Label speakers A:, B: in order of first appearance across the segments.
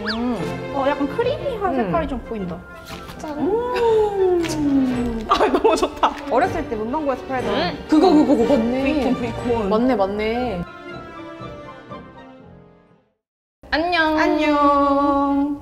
A: 약간 크리미한 색깔이 좀 보인다.
B: 짠.
A: 너무 좋다. 어렸을 때 문방구에서 팔던
B: 그거 맞네.
A: 베이콘.
B: 맞네. 안녕.
A: 안녕.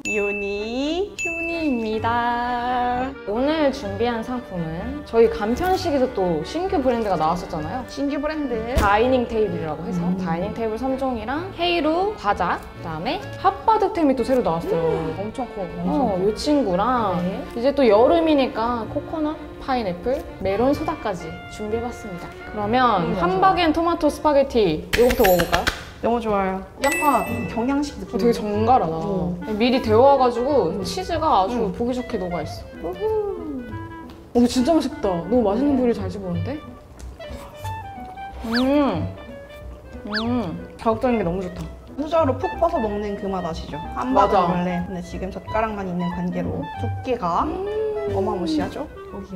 B: 휴니입니다. 오늘 준비한 상품은 저희 간편식에서 또 신규 브랜드가 나왔었잖아요.
A: 신규 브랜드.
B: 다이닝 테이블이라고 해서 다이닝 테이블 3종이랑 헤이루 과자, 그다음에 핫바드템이 또 새로 나왔어요.
A: 엄청 커.
B: 이 친구랑 이제 또 여름이니까 코코넛, 파인애플, 메론 소다까지 준비해봤습니다. 그러면 함박앤 토마토 스파게티 이거부터 먹어볼까요?
A: 너무 좋아요. 약간 경양식 느낌.
B: 되게 정갈하다. 미리 데워가지고 치즈가 아주 보기 좋게 녹아있어. 오, 진짜 맛있다. 너무 맛있는 부위를 잘 집었는데? 자극적인 게 너무 좋다.
A: 수저로 푹 퍼서 먹는 그 맛 아시죠?
B: 맞아.
A: 함박은 원래. 근데 지금 젓가락만 있는 관계로 두께가 어마무시하죠?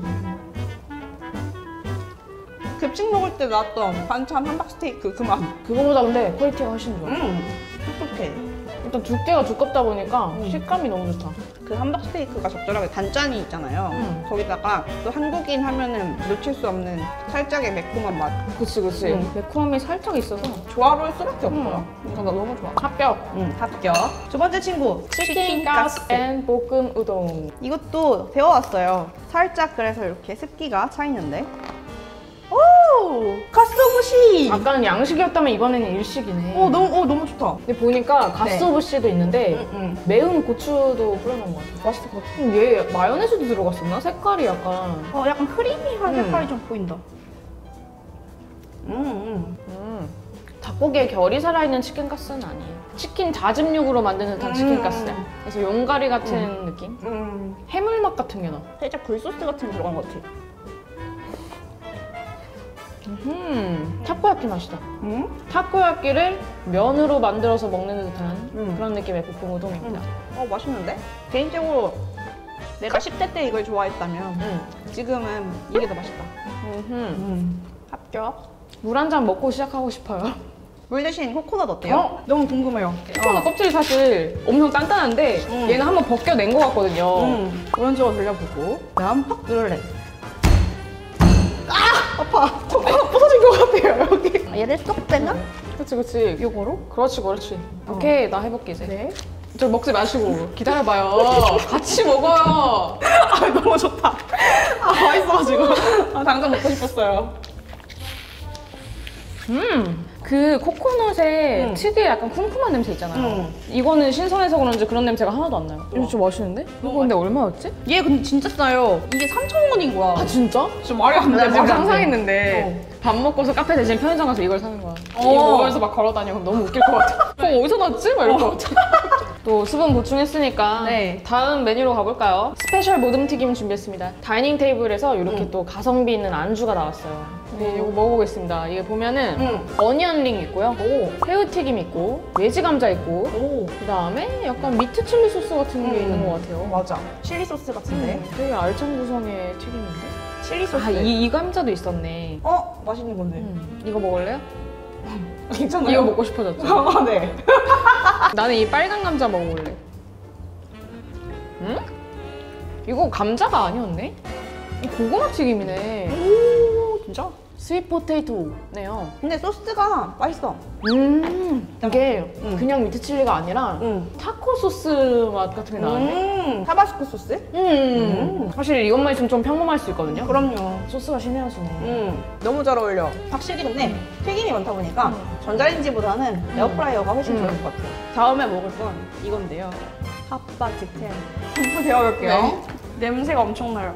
A: 급식 먹을 때 나왔던 반찬 함박 스테이크 그 맛.
B: 그거보다 근데 퀄리티가 훨씬 좋아.
A: 촉촉해.
B: 일단 두께가 두껍다 보니까 식감이 너무 좋다.
A: 그 함박 스테이크가 적절하게 단짠이 있잖아요. 거기다가 또 한국인 하면은 놓칠 수 없는 살짝의 매콤한 맛.
B: 그치. 매콤함이 살짝 있어서
A: 조화로울 수밖에 없어요. 나 너무 좋아.
B: 합격!
A: 합격. 두 번째 친구.
B: 치킨 가스 앤 볶음 우동.
A: 이것도 데워왔어요. 살짝 그래서 이렇게 습기가 차 있는데. 오! 가스오부시!
B: 아까는 양식이었다면 이번에는 일식이네.
A: 너무 좋다.
B: 근데 보니까 가스오부시도 있는데 매운 고추도 뿌려놓은 것 같아.
A: 맛있을 것 같아.
B: 얘 마요네즈도 들어갔었나? 색깔이 약간
A: 약간 크리미한 색깔이 좀 보인다.
B: 닭고기에 결이 살아있는 치킨 가스는 아니에요. 치킨 다짐육으로 만든 듯한 치킨 가스야. 그래서 용가리 같은 느낌? 해물맛 같은 게 나.
A: 살짝 굴소스 같은 게 들어간 것 같아.
B: 타코야끼 맛이다. 타코야끼를 면으로 만들어서 먹는 듯한 그런 느낌의 볶음 우동입니다.
A: 맛있는데? 개인적으로 내가 10대 때 이걸 좋아했다면 지금은 이게 더 맛있다. 합격.
B: 물 한 잔 먹고 시작하고 싶어요.
A: 물 대신 코코넛 어때요? 너무 궁금해요.
B: 코코넛 껍질이 사실 엄청 단단한데 얘는 한번 벗겨낸 것 같거든요.
A: 오른쪽으로 돌려보고 난 팍 누를래. 아파. 코코넛 부서진 것 같아요 여기. 얘를 쏙 빼면?
B: 그치.
A: 요거로?
B: 그렇지. 오케이, 나 해볼게 이제.
A: 네.
B: 저 먹지 마시고 기다려봐요. 같이 먹어요.
A: 너무 좋다. 맛있어가지고. 당장 먹고 싶었어요.
B: 그 코코넛의 특유의 약간 쿰쿰한 냄새 있잖아요. 이거는 신선해서 그런지 그런 냄새가 하나도 안 나요. 이거 좀 맛있는데? 이거 근데 얼마였지?
A: 얘 근데 진짜 싸요. 이게 3,000원인 거야.
B: 아 진짜?
A: 좀 말이 안 돼.
B: 나 지금 상상했는데 밥 먹고서 카페 대신 편의점 가서 이걸 사는 거야. 이거 먹으면서 막 걸어다녀. 그럼 너무 웃길 것 같아. 어디서 났지? 막 이럴 것 같아. 또 수분 보충했으니까
A: 네.
B: 다음 메뉴로 가볼까요? 스페셜 모듬튀김 준비했습니다. 다이닝 테이블에서 이렇게 또 가성비 있는 안주가 나왔어요. 네, 이거 먹어보겠습니다. 이게 보면은 어니언링 있고요. 새우튀김 있고 외지 감자 있고 그다음에 약간 미트 칠리 소스 같은 게 있는 것 같아요.
A: 맞아. 칠리 소스 같은데.
B: 되게 알찬 구성의 튀김인데?
A: 칠리 소스.
B: 이 감자도 있었네.
A: 맛있는 건데.
B: 이거 먹을래요?
A: 괜찮아요.
B: 이거 먹고 싶어졌죠?
A: 네.
B: 나는 이 빨간 감자 먹어볼래. 이거 감자가 아니었네? 고구마 튀김이네.
A: 진짜?
B: 스윗 포테이토네요.
A: 근데 소스가 맛있어.
B: 이게 그냥 미트 칠리가 아니라 타코 소스 맛 같은 게 나는데?
A: 타바스코 소스?
B: 사실 이것만 있으면 좀 평범할 수 있거든요.
A: 그럼요.
B: 소스가 신의
A: 너무 잘 어울려. 확실히 근데 튀김이 많다 보니까 전자레인지보다는 에어프라이어가 훨씬 좋을 것 같아요. 다음에 먹을 건 이건데요. 핫바지템. 한번 데워볼게요.
B: 네.
A: 냄새가 엄청나요.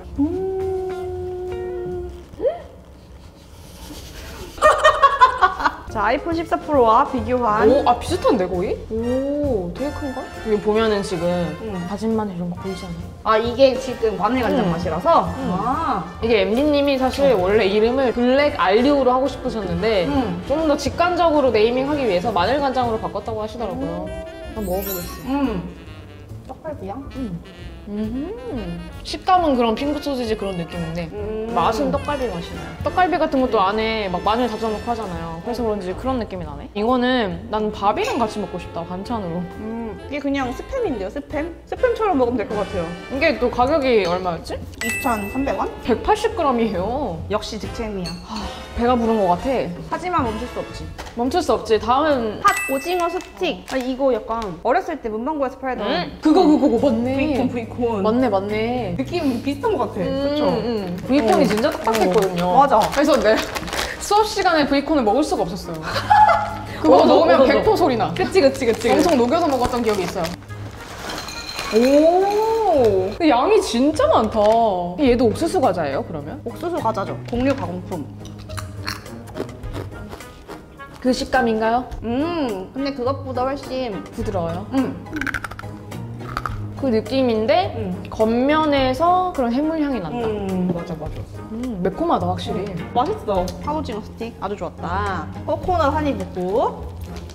A: 자, 아이폰 14 프로와 비교한
B: 비슷한데 거의? 되게 큰가? 여기 보면은 지금 다진 마늘 이런 거 보이지 않아요?
A: 이게 지금 마늘 간장 맛이라서
B: 이게 MD님이 사실 원래 이름을 블랙 알리오로 하고 싶으셨는데 좀 더 직관적으로 네이밍하기 위해서 마늘 간장으로 바꿨다고 하시더라고요. 한번 먹어보겠습니다.
A: 떡갈비야?
B: 식감은 그런 핑크 소시지 그런 느낌인데 맛은 떡갈비 맛이 나요. 떡갈비 같은 것도 안에 막 마늘 다져놓고 하잖아요. 그래서 그런지 그런 느낌이 나네. 이거는 난 밥이랑 같이 먹고 싶다, 반찬으로.
A: 이게 그냥 스팸인데요, 스팸? 스팸처럼 먹으면 될 것 같아요.
B: 이게 또 가격이 얼마였지?
A: 2,300원?
B: 180g이에요.
A: 역시 득템이야.
B: 배가 부른 것 같아.
A: 하지만 멈출 수 없지.
B: 멈출 수 없지. 다음은
A: 핫 오징어 스틱. 아니 이거 약간 어렸을 때 문방구에서 팔던
B: 그거 맞네.
A: 브이콘.
B: 맞네.
A: 느낌 비슷한 것 같아. 그쵸?
B: 브이콘이 진짜 딱딱했거든요.
A: 맞아.
B: 그래서 내 수업 시간에 브이콘을 먹을 수가 없었어요. 그거 먹으면 백포 소리 나.
A: 그치.
B: 엄청 녹여서 먹었던 기억이 있어요. 오, 근데 양이 진짜 많다. 얘도 옥수수 과자예요, 그러면?
A: 옥수수 과자죠. 곡류 가공품.
B: 그 식감인가요?
A: 근데 그것보다 훨씬
B: 부드러워요. 그 느낌인데 겉면에서 그런 해물향이 난다.
A: 맞아.
B: 매콤하다, 확실히.
A: 맛있어. 핫오징어 스틱 아주 좋았다. 코코넛 한입 먹고.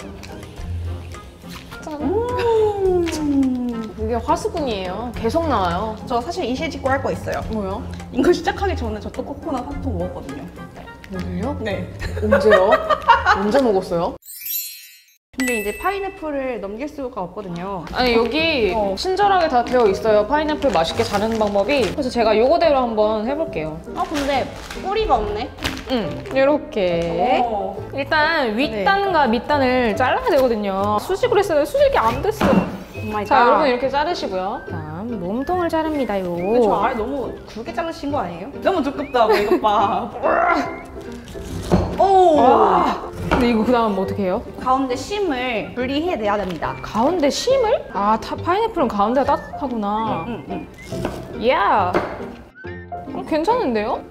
B: 이게 화수분이에요. 계속 나와요.
A: 저 사실 이실 직고 할 거 있어요.
B: 뭐요?
A: 이거 시작하기 전에 저 또 코코넛 핫통 먹었거든요.
B: 오늘요?
A: 네.
B: 언제요? 언제 먹었어요?
A: 근데 이제 파인애플을 넘길 수가 없거든요.
B: 아니 여기 친절하게 다 되어 있어요. 파인애플 맛있게 자르는 방법이. 그래서 제가 요거대로 한번 해볼게요.
A: 근데 뿌리가 없네.
B: 이렇게 일단 윗단과 밑단을 잘라야 되거든요. 수직으로 했어요. 수직이 안 됐어. 자, 여러분 이렇게 자르시고요. 다음 몸통을 자릅니다요.
A: 근데 저 아래 너무 굵게 자르신 거 아니에요? 너무 두껍다고 이것 봐.
B: 근데 이거 그 다음 뭐 어떻게 해요?
A: 가운데 심을 분리해내야 됩니다.
B: 가운데 심을? 파인애플은 가운데가 따뜻하구나. 이야. 괜찮은데요?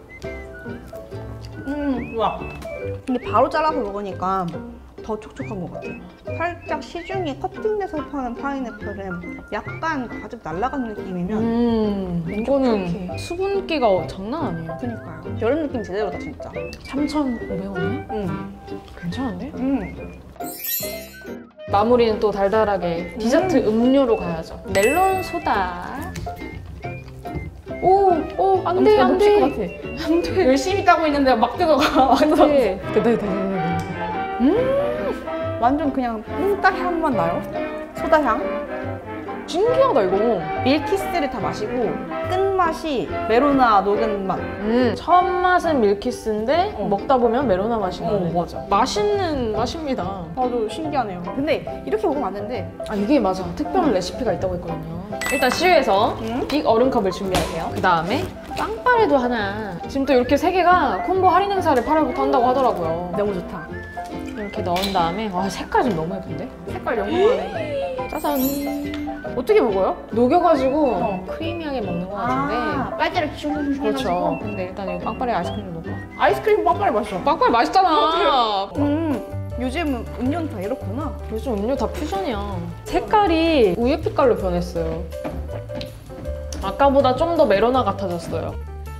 A: 좋아. 근데 바로 잘라서 먹으니까 더 촉촉한 것 같아요. 살짝 시중에 커팅돼서 파는 파인애플은 약간 가죽 날아가는 느낌이면
B: 이거는 수분기가 장난 아니에요.
A: 그니까요. 여름 느낌 제대로다 진짜.
B: 3,500원이요? 괜찮은데? 마무리는 또 달달하게 디저트 음료로 가야죠. 멜론 소다. 안 돼. 안 돼.
A: 열심히 따고 있는데 막 뜯어가.
B: 돼.
A: 완전 그냥 몽따 향만 나요. 소다 향.
B: 신기하다 이거.
A: 밀키스를 다 마시고 끝맛이 메로나 녹은 맛.
B: 첫 맛은 밀키스인데 먹다 보면 메로나 맛이 나네.
A: 맞아.
B: 맛있는 맛입니다.
A: 아주 신기하네요. 근데 이렇게 먹으면 안 되는데
B: 이게 맞아. 특별한 레시피가 있다고 했거든요. 일단 시유에서 빅 얼음컵을 준비할게요. 그 다음에 빵빠레도 하나. 지금 또 이렇게 세 개가 콤보 할인 행사를 8월부터 한다고 하더라고요.
A: 너무 좋다.
B: 이렇게 넣은 다음에 와 색깔 좀 너무 예쁜데?
A: 색깔 영롱하네.
B: 짜잔.
A: 어떻게 먹어요?
B: 녹여가지고 크리미하게 먹는 것 같은데.
A: 빨대를 슝슝슝
B: 그렇죠. 근데 일단 이 빵빠레 아이스크림 넣을까?
A: 아이스크림 빵빠레 맛있어.
B: 빵빠레 맛있잖아.
A: 요즘 음료는 다 이렇구나.
B: 요즘 음료 다 퓨전이야. 색깔이 우유 빛깔로 변했어요. 아까보다 좀 더 메로나 같아졌어요.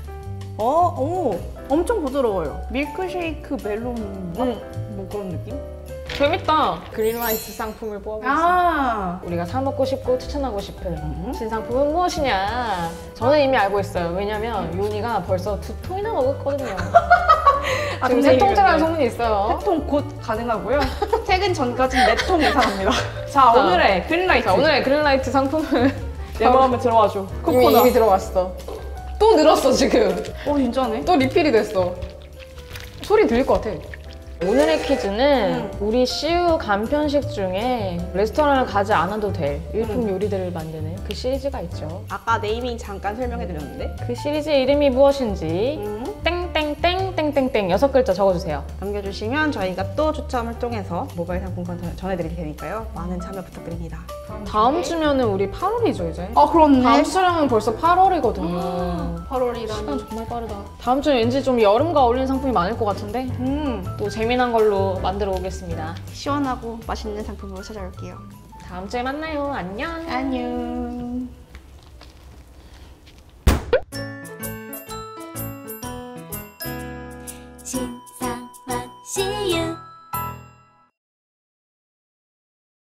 A: 엄청 부드러워요. 밀크쉐이크 멜론 뭐 그런 느낌?
B: 재밌다. 그린라이트 상품을 뽑아보겠습니다. 우리가 사 먹고 싶고 추천하고 싶은 신상품은 무엇이냐? 저는 이미 알고 있어요. 왜냐면 요니가 벌써 2통이나 먹었거든요. 지금 3통째라는 소문이 있어요.
A: 3통 곧 가능하고요. 퇴근 전까지 4통 예상합니다. 자, 오늘의 그린라이트.
B: 자, 오늘의 그린라이트 상품은
A: 내가 한번 들어와줘.
B: 이미 들어왔어. 또 늘었어 지금.
A: 진짜네.
B: 또 리필이 됐어. 소리 들릴 것 같아. 오늘의 퀴즈는 우리 CU 간편식 중에 레스토랑을 가지 않아도 될 일품 요리들을 만드는 그 시리즈가 있죠.
A: 아까 네이밍 잠깐 설명해드렸는데
B: 그 시리즈의 이름이 무엇인지 땡땡땡땡땡땡 6글자 적어주세요.
A: 남겨주시면 저희가 또 추첨을 통해서 모바일 상품권 전해드릴 테니까요. 많은 참여 부탁드립니다.
B: 다음 주면은 우리 8월이죠 이제.
A: 그렇네.
B: 다음 주 촬영은 벌써 8월이거든요.
A: 8월이라니.
B: 시간 정말 빠르다. 다음 주는 왠지 좀 여름과 어울리는 상품이 많을 것 같은데 또 재미난 걸로 만들어 오겠습니다.
A: 시원하고 맛있는 상품으로 찾아올게요.
B: 다음 주에 만나요. 안녕.
A: 안녕.